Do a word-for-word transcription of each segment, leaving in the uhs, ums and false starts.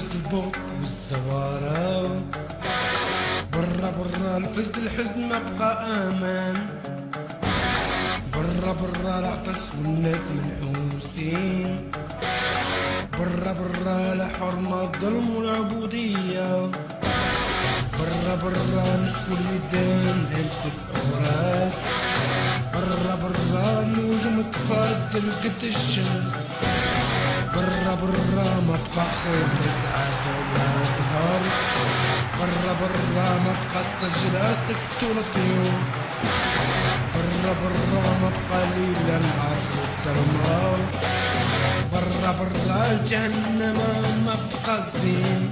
الفزد البغض والزوارة، برا برا الفزد الحزن ما بقى امان، برا برا العطش والناس منحوسين، برا برا الحرمة الظلم والعبودية، برا برا نشفوا الميدان هلكوا الأوراق، برا برا النجوم تفضل قد الشمس، برا برا ما بقى خوف لا سعادة ولا زهر، برا برا ما بقى الشجرة سكتوا الطيور، برا برا ما بقى ليل لا نهار والظلمة، برا برا جهنم ما بقى زين.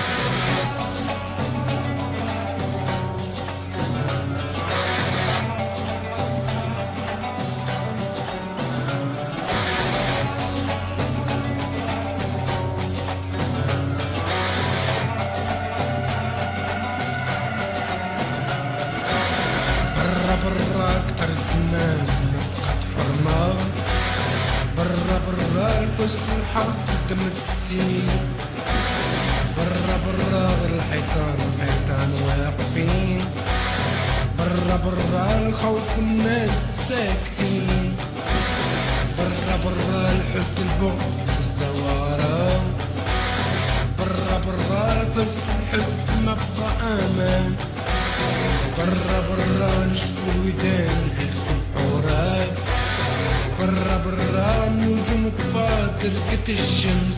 برا اكتر زمان بقت حرمة، برا برا الفزد والحرب دم تسيل، برا برا الحيطان الحيطان واقفين، برا برا الخوف والناس ساكتين، برا برا الحزن البغض والزوارة، برا برا الفزد الحزن ما بقى امان، برا برا نشفوا الودان هلكوا الحورات، برا برا النجوم تفاضل قد الشمس.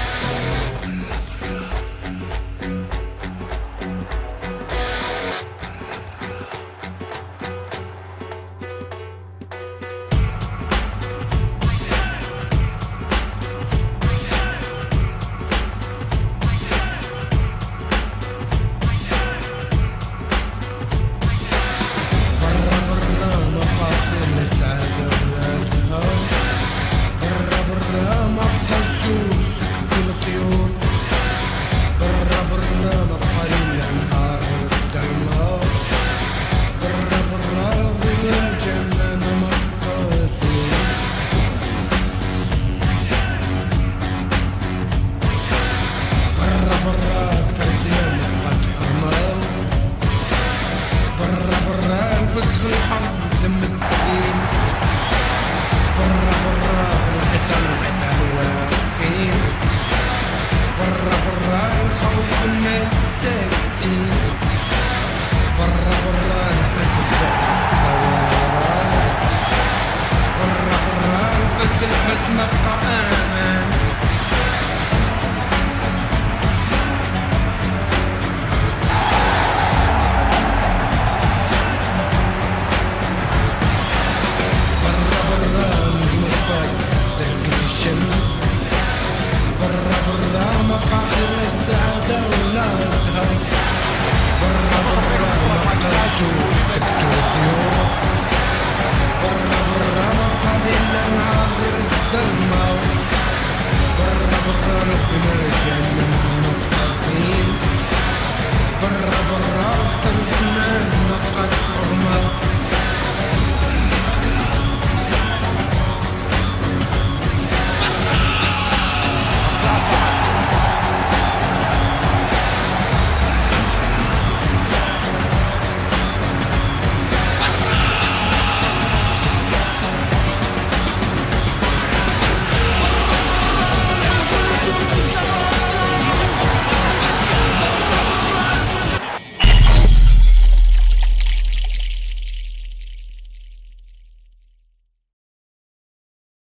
فزد الحرب دم تسيل، برا برا الحيطان الحيطان واقفين، برا برا الخوف والناس ساكتين، برا برا الحزن والزوارة، برا برا الفزد الحزن ما بقى